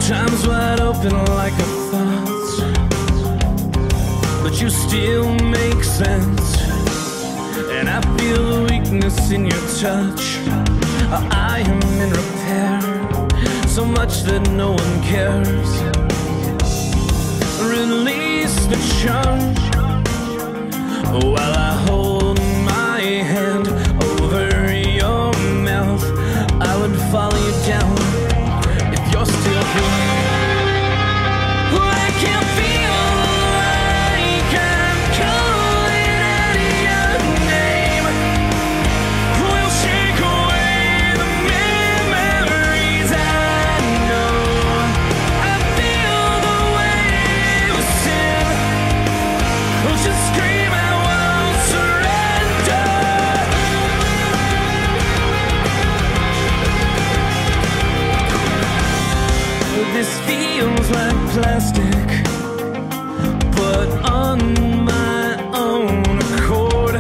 Time's wide open like a thought, but you still make sense. And I feel the weakness in your touch. I am in repair, so much that no one cares. Release the charge while I hold my hand over your mouth. I would follow you down if you're still here. Well, I can feel like I'm calling out your name. We'll shake away the memories I know. I feel the weight of sin. We'll just scream, I won't surrender. This feels like plastic, but on my own accord.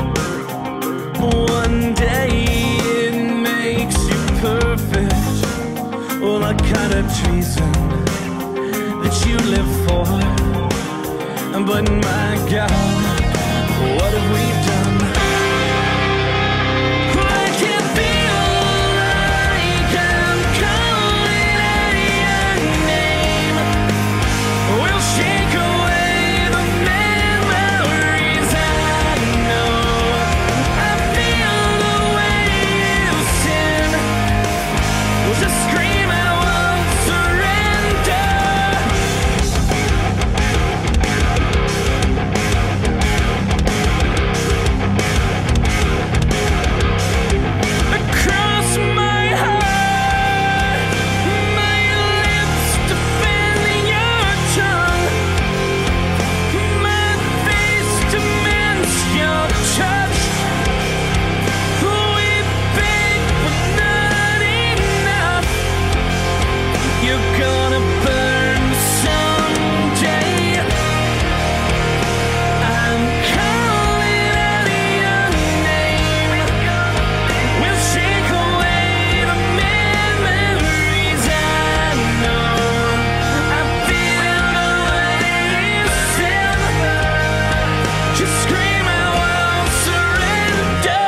One day it makes you perfect. Well, the kind of treason that you live for. But my God, what have we done? I can feel like I'm calling out your name. We'll shake away the memories I know. I feel the weight of sin. We'll just scream, I won't surrender. Across my heart, my lips defending your tongue, my face demands your touch. We beg, but not enough. You're gonna burn someday. I'm calling out your name. We'll shake away the memories I know. I feel the weight of sin. Just scream, I won't surrender.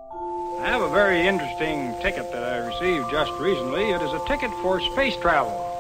I have a very interesting ticket that I received just recently. It is a ticket for space travel.